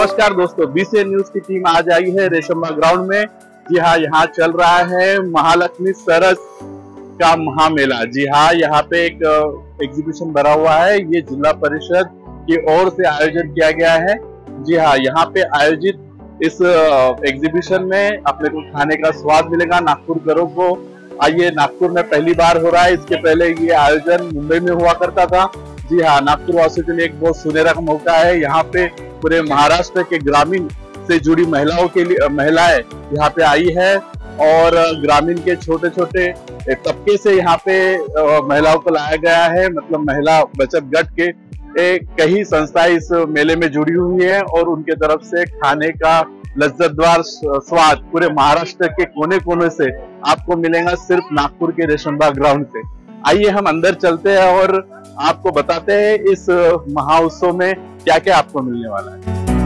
नमस्कार दोस्तों, BCN news की टीम आज आई है रेशमबाग ग्राउंड में। जी हाँ, यहाँ चल रहा है महालक्ष्मी सरस का महामेला। जी हाँ, यहाँ पे एक एग्जीबिशन भरा हुआ है। ये जिला परिषद की ओर से आयोजन किया गया है। जी हाँ, यहाँ पे आयोजित इस एग्जीबिशन में अपने को खाने का स्वाद मिलेगा नागपुर गरों को। आइए, नागपुर में पहली बार हो रहा है। इसके पहले ये आयोजन मुंबई में हुआ करता था। जी हाँ, नागपुर वासियों के लिए एक बहुत सुनहरा मौका है। यहाँ पे पूरे महाराष्ट्र के ग्रामीण से जुड़ी महिलाओं के लिए महिलाएं यहाँ पे आई है और ग्रामीण के छोटे छोटे तबके से यहाँ पे महिलाओं को लाया गया है। मतलब महिला बचत गट के कई संस्थाएं इस मेले में जुड़ी हुई है और उनके तरफ से खाने का लज्जतदार स्वाद पूरे महाराष्ट्र के कोने कोने से आपको मिलेगा, सिर्फ नागपुर के रेशमबाग ग्राउंड से। आइए हम अंदर चलते हैं और आपको बताते हैं इस महाउत्सव में क्या क्या आपको मिलने वाला है।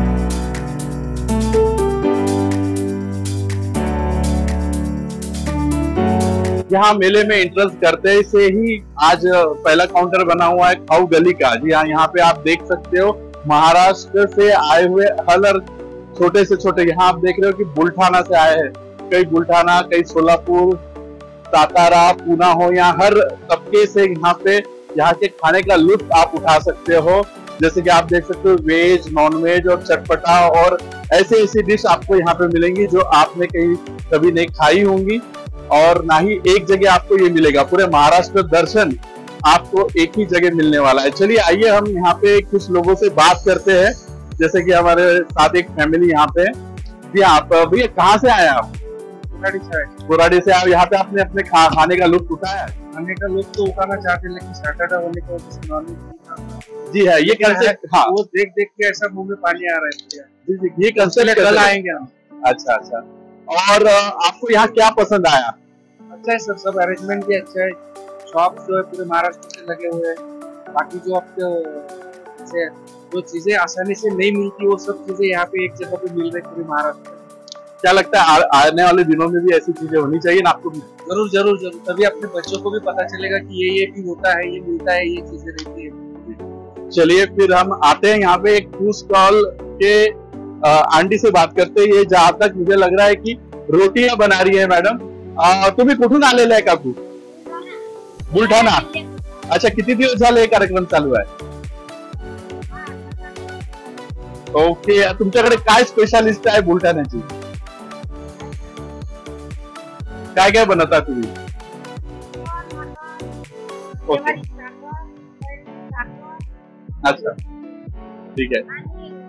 यहाँ मेले में एंट्रेंस करते से ही आज पहला काउंटर बना हुआ है खाऊ गली का। जी हाँ, यहाँ पे आप देख सकते हो महाराष्ट्र से आए हुए हर छोटे से छोटे, यहाँ आप देख रहे हो कि बुल्ठाना से आए हैं, कई बुल्ठाना, कई सोलापुर, सातारा, पूना हो, यहाँ हर तबके से यहाँ पे यहाँ के खाने का लुत्फ आप उठा सकते हो। जैसे कि आप देख सकते हो वेज, नॉन वेज और चटपटा और ऐसे ऐसी डिश आपको यहाँ पे मिलेंगी जो आपने कहीं कभी नहीं खाई होंगी और ना ही एक जगह आपको ये मिलेगा। पूरे महाराष्ट्र दर्शन आपको एक ही जगह मिलने वाला है। चलिए आइए हम यहाँ पे कुछ लोगों से बात करते हैं। जैसे कि हमारे साथ एक फैमिली यहाँ पे। जी आप भैया कहाँ से आए आप? बुराड़ी से। आप यहाँ पे आपने अपने खाने का लुत्फ उठाया? खाने का लुत्फ तो उठाना चाहते, लेकिन सैटरडे होने की वजह से नॉनवेज। जी है, ये कैसे? हाँ, वो देख देख के ऐसा मुंह में पानी आ रहा है। जी जी, ये कंसेप्ट कल आएंगे हम। अच्छा अच्छा। और आपको यहाँ क्या पसंद आया? अच्छा है सर, सब अरेंजमेंट भी अच्छा है। शॉप जो है पूरे महाराष्ट्र से लगे हुए हैं। बाकी जो आपके जो चीजें आसानी से नहीं मिलती वो सब चीजें यहाँ पे एक जगह पे मिल रही पूरे महाराष्ट्र में। क्या लगता है आने वाले दिनों में भी ऐसी चीजें होनी चाहिए नागपुर में? जरूर जरूर जरूर, तभी अपने बच्चों को भी पता चलेगा कि ये भी होता है, ये मिलता है, ये चीजें रहती है। चलिए फिर हम आते हैं यहाँ पे एक फूड स्टॉल के आंटी से बात करते हैं। ये जहाँ तक मुझे लग रहा है कि रोटियां बना रही है मैडम। तुम्ही कुठून आलेला आहे काकू? बुलढाणा। अच्छा, किती दिवस झाले हे कार्यक्रम चालू आहे? ओके, तुमच्याकडे काय स्पेशालिस्ट आहे बुलढाण्याची? काय काय बनवता तुम्ही? ओके, अच्छा, ठीक आहे.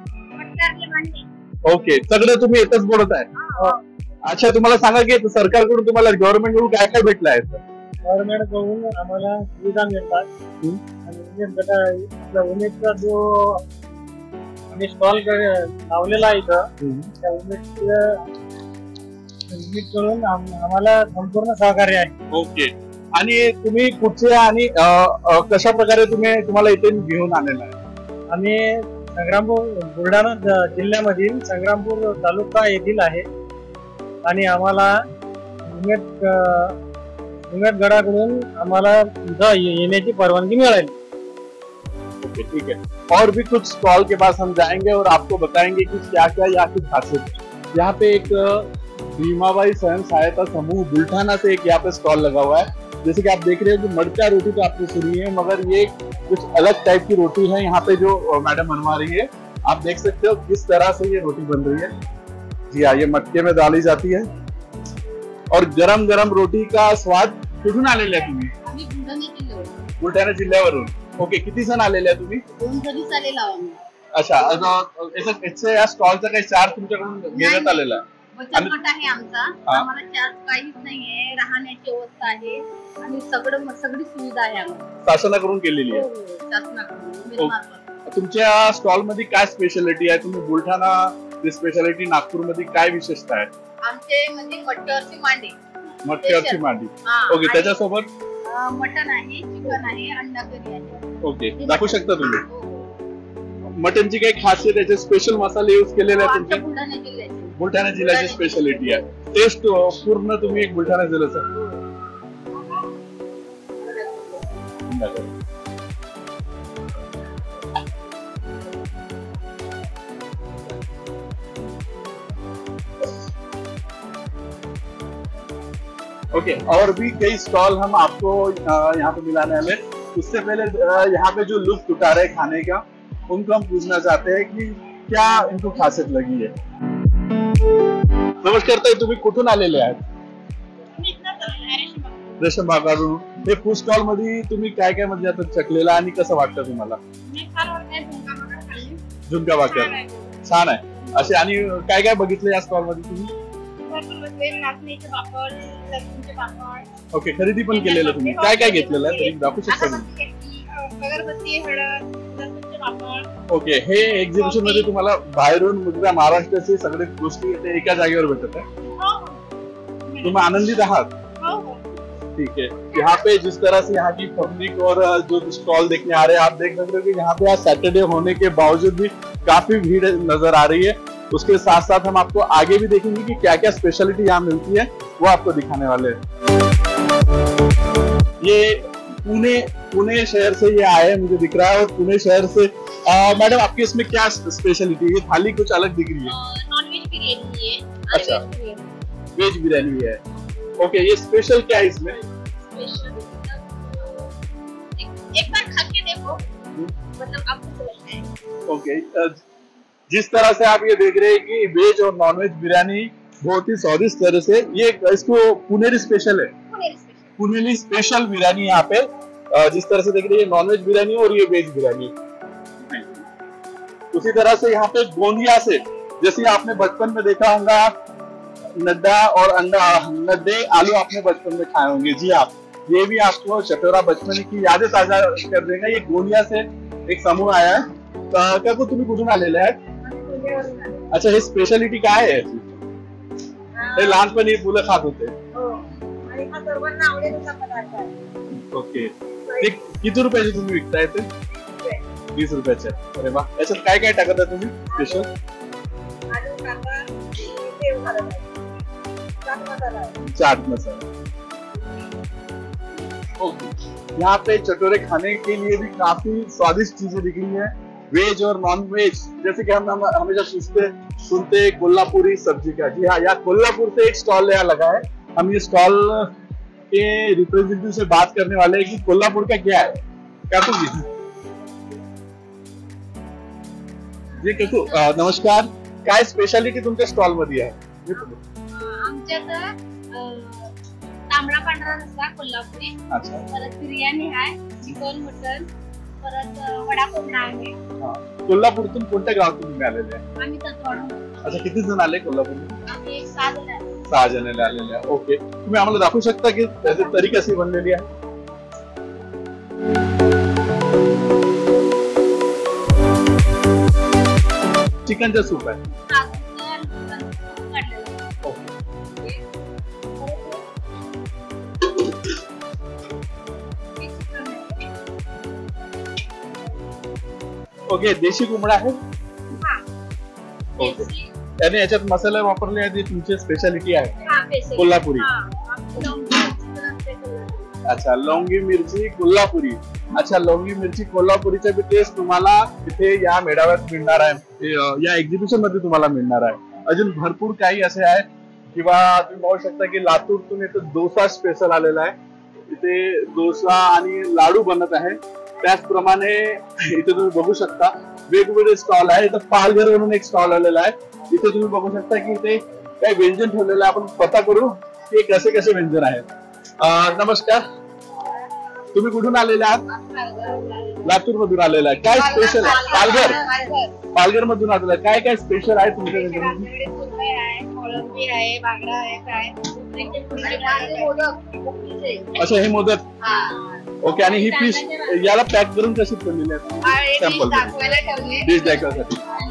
ओके, सगळं तुम्ही येतच बनवत आहे? अच्छा, तुम्हाला सांगा की सरकारकडून तुम्हाला गव्हर्नमेंट कडून काय काय भेटलं आहे? गव्हर्नमेंट कडून आम्हाला सुविधा मिळतात आणि उमेदचा जो आम्ही स्टॉल लावलेला आहे इथं, त्या उमेदकडून आम्हाला संपूर्ण सहकार्य आहे. ओके, आणि तुम्ही कुठचे आणि कशा प्रकारे तुम्हाला इथे घेऊन आलेला आहे? आम्ही संग्रामपूर, बुलढाणा जिल्ह्यामधील संग्रामपूर तालुका येथील आहे आणि आम्हाला उमेदगडाकडून आम्हाला इथं येण्याची परवानगी मिळाली. ओके, ठीक है। और भी कुछ स्टॉल के पास हम जाएंगे और आपको बताएंगे कि क्या क्या यहाँ की खासियत है। यहाँ पे एक भीमाबाई स्वयं सहायता समूह बुल्ढाना से एक यहाँ पे स्टॉल लगा हुआ है। जैसे कि आप देख रहे हो कि मडका रोटी तो आपने सुनी है, मगर ये कुछ अलग टाइप की रोटी है यहाँ पे जो मैडम बनवा रही है। आप देख सकते हो किस तरह से ये रोटी बन रही है। जी हाँ, ये मटके में डाली जाती है और गरम गरम रोटी का स्वाद। कुठून आलेले आहे तुम्ही? बुलढाणा जिल्ह्यावरून। ओके, किती जण आलेले आहे तुम्ही? 2 जणीच आलेलो आहोत. अच्छा, या स्टॉलचा काही चार्ज तुमच्याकडून घेण्यात आलेला आहे? बचत गट आहे आमचा. आम्हाला चार्ज काहीच नाहीये, राहण्याची व्यवस्था आहे आणि सगळी सुविधा आहे आम्हाला शासनाकडून केलेली आहे. शासनाकडून. तुमच्या स्टॉल मध्ये काय स्पेशालिटी आहे? तुम्ही बुलढाणा स्पेशालिटी नागपूर मध्ये काय विशेषता आहे? आमचे म्हणजे मटकीवरची मांडी. मटकीवरची मांडी. ओके, त्याच्यासोबत मटन आहे, चिकन आहे, अंडा करी आहे. ओके, दाखवू शकता तुम्ही? मटनची काही खासियत, त्याचे स्पेशल मसाले यूज केलेले आहेत तुमच्या? बुलढाणा जिल्ह्याची स्पेशालिटी आहे. टेस्ट पूर्ण तुम्ही एक बुलढाणा जिल्ह्याचा. ओके, और भी कई स्टॉल हम आपको यहाँ पे मिलाने वाले। उससे पहले यहाँ पे जो लुत्फ उठा रहे खाने का, उनको हम पूछना चाहते हैं कि क्या इनको खासियत लगी है। नमस्कार ताई, तुम्ही कुठून आलेले आहात? रेशम बागावरून. हे फूड स्टॉल मध्ये तुम्ही काय काय म्हणजे आता चकलेला आणि कसं वाटतं तुम्हाला? झुणका भाकर छान आहे. असे आणि काय काय बघितलं या स्टॉल मध्ये तुम्ही? ओके, खरेदी पण केलेलं तुम्ही. काय काय घेतलेलं आहे तरी दाखवू शकता तुम्ही? ओके, हे एक्झिबिशन मध्ये तुम्हाला बाहेरून मुद्रा महाराष्ट्राचे सगळे गोष्टी एका जागेवर भेटत आहे. तुम्ही आनंदित आहात? ठीक है. यहाँ पे जिस तरह से यहाँ की पब्लिक और जो स्टॉल देखने आ रहे हैं, आप देख सकते हो कि यहाँ पे आज सैटरडे होने के बावजूद भी काफी भीड़ नजर आ रही है. उसके साथ साथ हम आपको आगे भी देखेंगे कि क्या क्या स्पेशलिटी यहाँ मिलती है, वो आपको दिखाने वाले हैं. ये पुणे शहर से ये आए हैं, मुझे दिख रहा है. और पुणे शहर से मैडम, आपकी इसमें क्या स्पेशलिटी है? ये थाली कुछ अलग दिख रही है. नॉनवेज बिरयानी है. अच्छा, वेज बिरयानी है. ओके, ये स्पेशल क्या है इसमें? एक बार खा के देखो, मतलब आपको लगता है. ओके, जिस तरह से आप ये देख रहे हैं कि वेज और नॉनवेज बिरयानी बहुत ही स्वादिष्ट तरह से, ये इसको पुनेरी स्पेशल है. पुनेरी स्पेशल बिरयानी यहाँ पे जिस तरह से देख रहे हैं, नॉनवेज बिरयानी और ये वेज बिरयानी. उसी तरह से यहाँ पे गोंदिया से, जैसे आपने बचपन में देखा होगा नड्डा और नड्डे आलू आपने बचपन में खाए होंगे. जी आप, ये भी आपको चटोरा बचपन की यादें ताजा कर देगा. ये गोंदिया से एक समूह आया है. का को तुम्ही कुठून आलेले आहेत? अच्छा, हे स्पेशालिटी काय आहे? हे लहानपणी मुलं खात होते. ओके, ते किती रुपयाचे तुम्ही विकताय? ते 20 रुपयाचे. अरे वा, याच्यात काय काय टाकत आहे तुम्ही स्पेशल? चाट मसाला. ओके, यहाँ पे चटोरे खाने के लिए भी काफी स्वादिष्ट चीजें दिख रही है, वेज और नॉन वेज. जैसे कि हम हमेशा सुनते कोल्हापुरी सब्जी का. जी हाँ, यहाँ कोल्हापुर से एक स्टॉल यहाँ लगा है. हम ये स्टॉल के रिप्रेजेंटेटिव से बात करने वाले हैं कि कोल्हापुर का क्या है. काकू जी, जी काकू नमस्कार. काय स्पेशालिटी तुमच्या स्टॉल मध्ये आहे? आमच्यात तांबडा पांढरा रस्सा कोल्हापुरी. अच्छा, परत बिर्याणी आहे, चिकन मटन, परत वडा कोंबडा आहे. कोल्हापूरतून कोणत्या गावातून तुम्ही आलेले आहे? आम्ही तत्वाड. अच्छा, किती जण आले कोल्हापूरला? आम्ही 6 जण आहे. 6 जण आलेले आहे. ओके, तुम्ही आम्हाला दाखवू शकता की त्याची तरी कशी बनलेली आहे? चिकनचा सूप आहे. ओके, देशी कोंबडा आहे. ओके, त्याने याच्यात मसाले वापरले आहेत, तुमची स्पेशालिटी आहे कोल्हापुरी. अच्छा, लवंगी मिरची कोल्हापुरी. अच्छा, लवंगी मिरची कोल्हापुरीचा बी टेस्ट तुम्हाला इथे या मेळाव्यात मिळणार आहे, या एक्झिबिशन मध्ये तुम्हाला मिळणार आहे. अजून भरपूर काही असे आहे. किंवा तुम्ही पाहू शकता की लातूरतून इथे डोसा स्पेशल आलेला आहे. इथे डोसा आणि लाडू बनत आहे. त्याचप्रमाणे इथे तुम्ही बघू शकता वेगवेगळे स्टॉल आहे. इथं पालघर म्हणून एक स्टॉल आलेला आहे. इथे तुम्ही बघू शकता की इथे काही व्यंजन ठेवलेलं आहे. आपण पता करू की कसे कसे व्यंजन आहेत. नमस्कार, तुम्ही कुठून आलेले आहात? लातूर मधून आलेला आहे. काय स्पेशल आहे? पालघर मधून आलेला आहे. काय काय स्पेशल आहे तुमच्या व्यंजनामध्ये? अच्छा, हे मोदक. ओके, आणि ही पीस याला पॅक करून कशी बनलेली आहे? सॅम्पल डिश दाखवण्यासाठी.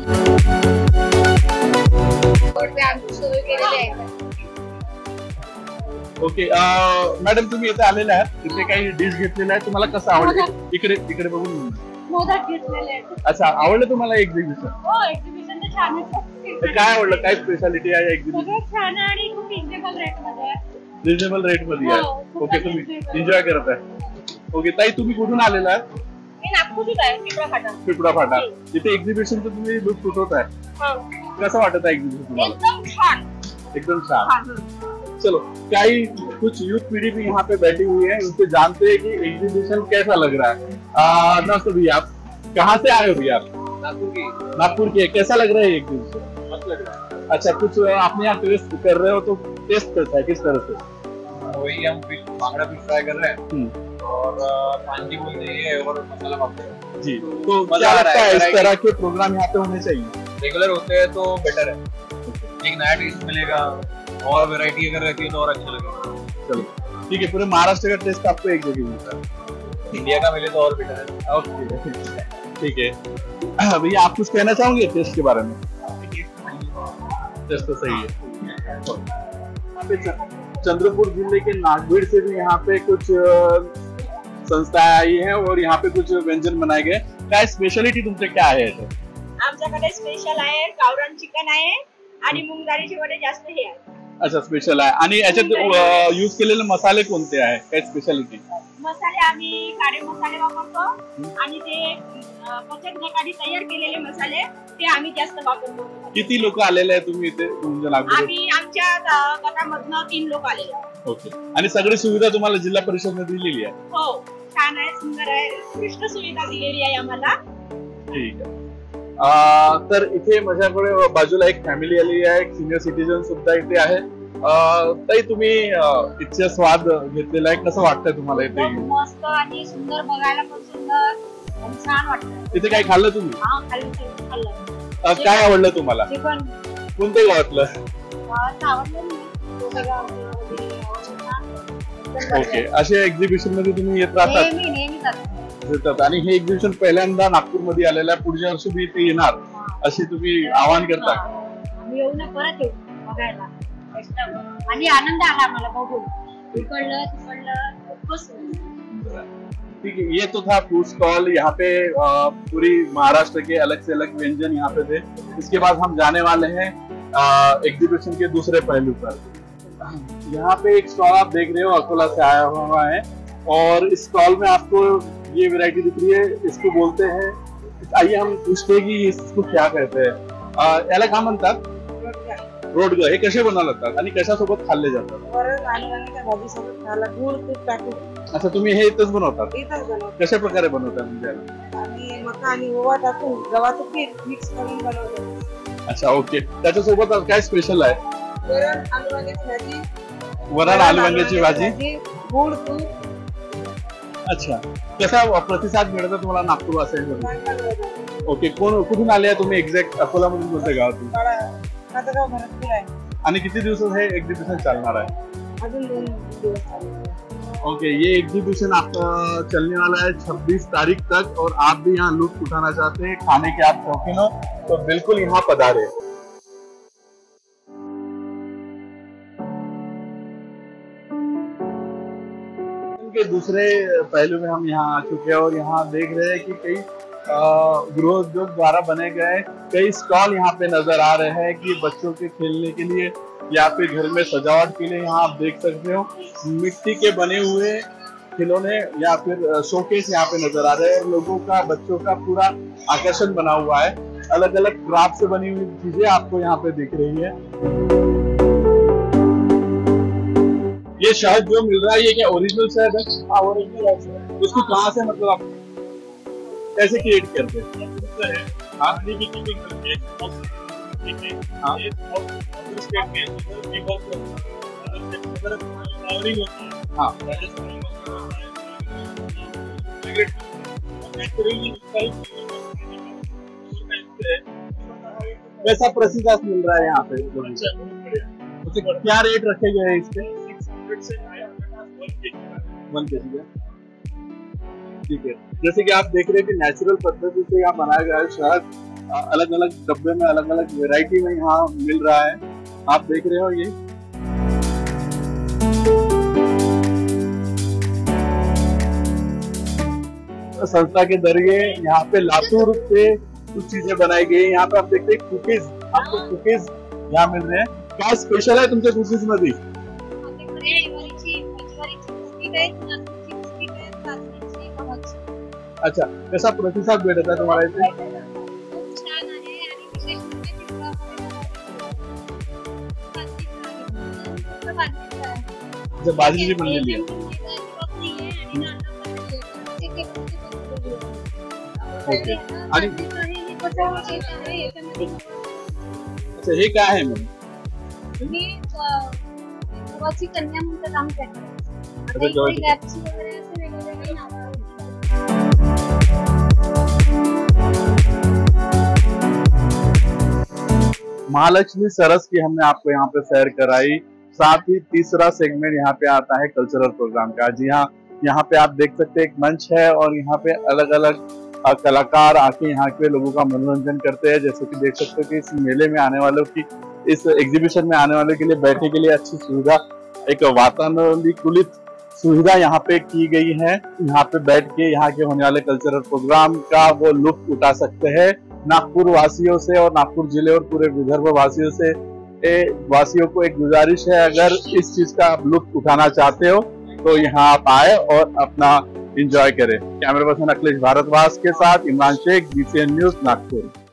ओके, मॅडम तुम्ही इथे आलेले आहात, इथे काही डिश घेतलेल्या आहेत, तुम्हाला कसं आवडलं? इकडे बघून. मोदक घेतलेले आहेत. अच्छा, आवडलं तुम्हाला एक्झिबिशन? हो, एक्झिबिशन तर छान आहे. काय आवडलं? काय स्पेशालिटी आहे एक्झिबिशन? सगळं छान आहे आणि खूप रिजनेबल रेट मध्ये आहे. रिजनेबल रेट मध्ये आहे. ओके, तुम्ही एन्जॉय करत आहे. ओके ताई, तुम्ही कुठून आलेला आहे? मी नागपूरची आहे, पिपळा फाटा. इथे एक्झिबिशनचं तुम्ही लुक उठवताय, कसं वाटत आहे एक्झिबिशन तुम्हाला? एकदम छान. एकदम छान. चलो, काही कुछ यूथ पीढ़ी भी यहाँ पे बैठी हुई है, उनसे जानते हैं कि एग्जीबिशन कैसा लग रहा है। नमस्ते भैया, आप कहाँ से आए हो भैया? नागपुर के। कैसा लग रहा है ये एग्जीबिशन? मस्त लग रहा है। अच्छा, कुछ आपने यहाँ टेस्ट कर रहे हो तो टेस्ट कैसा है, किस तरह से? वही हम फिश बांगड़ा फिश फ्राई कर रहे हैं और पानी बोलते हैं और मसाला पापड़ जी। तो क्या लगता है इस तरह के प्रोग्राम यहाँ पे होने चाहिए? रेगुलर होते हैं तो बेटर है, एक नया टेस्ट मिलेगा और वैरायटी अगर रहती है तो और अच्छा लगेगा। चलो ठीक है, पूरे महाराष्ट्र का टेस्ट आपको एक जगह मिलता है, इंडिया का मिले तो और बेटर है। ओके ठीक है। भैया आप कुछ कहना चाहोगे टेस्ट के बारे में? टेस्ट तो सही है। यहाँ पे चंद्रपुर जिले के नागभीड़ से भी यहाँ पे कुछ संस्थाएं आई हैं और यहाँ पे कुछ व्यंजन बनाए गए। काय स्पेशलिटी तुमचे काय आहे याच्यात? आमच्याकडे स्पेशल आहे, गावरान चिकन आहे आणि मूग डाळीचे वडे जास्त हे आहे। अच्छा, स्पेशल आहे। आणि याच्यात यूज केलेले मसाले कोणते आहे, काय स्पेशालिटी? मसाले आम्ही काळे मसाले वापरतो आणि ते पचक गटाने तयार केलेले मसाले ते आम्ही जास्त वापरतो। किती लोक आलेले आहे तुम्ही इथे तुमच्या नागपूर? आम्ही आमच्या गटामधनं 3 लोक आलेले आहेत। ओके, आणि सगळी सुविधा तुम्हाला जिल्हा परिषदने दिलेली आहे? हो, छान आहे, सुंदर आहे, उत्कृष्ट सुविधा दिलेली आहे आम्हाला। ठीक आहे। तर इथे माझ्याकडे बाजूला एक फॅमिली आली आहे, एक सिनियर सिटीजन सुद्धा इथे आहे। ताई, तुम्ही इथचा स्वाद घेतलेला आहे, कसं वाटतंय तुम्हाला इथे? मस्त आणि सुंदर, बघायला पण सुंदर आणि छान वाटतं। इथे काय खाल्लं तुम्ही? हा, खाल्लं। काय आवडलं तुम्हाला? चिकन कोणत्या गावातलं? आवडलं ओके, अशा एक्झिबिशन मध्ये तुम्ही येत राहतात? नेहमी येतात, आणि हे एक्झिबिशन पहिल्यांदा नागपूर मध्ये आलेलं आहे, पुढच्या वर्षी बी इथे येणार अशी तुम्ही आवाहन करता? आम्ही येऊ ना, परत येऊ बघायला आणि आनंद आला आम्हाला बघून। तिकडलं ठीक है, ये तो था फूड स्टॉल। यहाँ पे पूरी महाराष्ट्र के अलग से अलग व्यंजन यहाँ पे थे। इसके बाद हम जाने वाले हैं एग्जीबिशन के दूसरे पहलू पर। यहाँ पे एक स्टॉल आप देख रहे हो, अकोला से आया हुआ है, और इस स्टॉल में आपको ये वैरायटी दिख रही है, इसको बोलते हैं, आइए हम पूछते हैं कि इसको क्या कहते हैं। याला काय म्हणतात? रोडग। हे कसे बनवतात आणि कशासोबत खाल्ले जातात? वरण आणि वांग्याच्या भाजीसोबत खायला गूळ तूप टाकून अच्छा, तुम्ही हे इथंच बनवतात? इथंच बनवतो। कशा प्रकारे बनवतात म्हणजे? आणि मका आणि ओवा टाकून गव्हाचं पीठ मिक्स करून बनवतो। अच्छा, ओके। त्याच्यासोबत काय स्पेशल आहे? वरण आलू वांग्याची भाजी, वरण आलू वांग्याची भाजी, गूळ तूप। अच्छा, कसा प्रतिसाद मिळतो तुम्हाला नागपूर वासियांकडून? ओके, कुठून आले आहे तुम्ही? एक्झॅक्ट अकोला मधून कोणत्या गावातून? माझं गाव भरतपूर आहे। आणि किती दिवस हे एग्जीबिशन चालणार आहे? अजून 2 दिवस चालणार। ओके, ये एग्जीबिशन आपका चलने वाला है 26 तारीख तक, और आप भी यहाँ लुत्फ उठाना चाहते हैं, खाने के आप शौकीन हो तो बिल्कुल यहाँ पधारे। के दूसरे पहलू में हम यहाँ आ चुके हैं और यहाँ देख रहे हैं कि कई गृहोद्योग द्वारा बने गए कई स्टॉल यहाँ पे नजर आ रहे हैं कि बच्चों के खेलने के लिए या फिर घर में सजावट के लिए। यहाँ आप देख सकते हो मिट्टी के बने हुए खिलौने या फिर शोकेस यहाँ पे नजर आ रहे हैं, और लोगों का, बच्चों का पूरा आकर्षण बना हुआ है। अलग अलग क्राफ्ट से बनी हुई चीजें आपको यहाँ पे दिख रही है। ये शहद जो मिल रहा है, ये क्या ओरिजिनल शहद है? हाँ, ओरिजिनल है। उसको कहाँ से, मतलब आप कैसे क्रिएट करते हैं? हाँ, कैसा प्रतिसाद मिल रहा है यहाँ पे? उसे क्या रेट रखे गए हैं इसके? 1 kg। ठीक है, जैसे कि आप देख रहे हैं कि नेचुरल पद्धति से यहाँ बनाया गया है शहद, अलग अलग डब्बे में, अलग अलग वेराइटी में यहाँ मिल रहा है। आप देख रहे हो ये संस्था के जरिए यहाँ पे लातूर से कुछ चीजें बनाई गई। यहाँ पे आप देखते हैं कुकीज, आपको कुकीज यहाँ मिल रहे हैं। क्या स्पेशल है तुमच्या कुकीज मध्ये? अच्छा, कसा प्रतिसाद भेटत आहे तुम्हाला इथे? खूप छान आहे आणि विशेष म्हणजे अच्छा, बाजरीची पण लिहिली आहे. ओके. आणि अच्छा, हे काय आहे मग? कन्या म्हणून काम करतात. अच्छा, गव्हाची. गॅपची वगैरे असे वेगवेगळे नावं आहेत. महालक्ष्मी सरस की हमने आपको यहाँ पे सैर कराई। साथ ही तीसरा सेगमेंट यहाँ पे आता है कल्चरल प्रोग्राम का। जी हाँ, यहाँ पे आप देख सकते हैं एक मंच है और यहाँ पे अलग अलग कलाकार आके यहाँ के लोगों का मनोरंजन करते हैं। जैसे कि देख सकते हो कि इस मेले में आने वालों की, इस एग्जीबिशन में आने वालों के लिए बैठने के लिए अच्छी सुविधा, एक वातानुकूलित सुविधा यहाँ पे की गई है। यहाँ पे बैठ के यहाँ के होने वाले कल्चरल प्रोग्राम का वो लुत्फ उठा सकते हैं। नागपुर वासियों से और नागपुर जिले और पूरे विदर्भ वासियों को एक गुजारिश है, अगर इस चीज का आप लुत्फ उठाना चाहते हो तो यहाँ आप आए और अपना एंजॉय करें। कैमरा पर्सन अखिलेश भारद्वाज के साथ इमरान शेख, GCN न्यूज, नागपुर।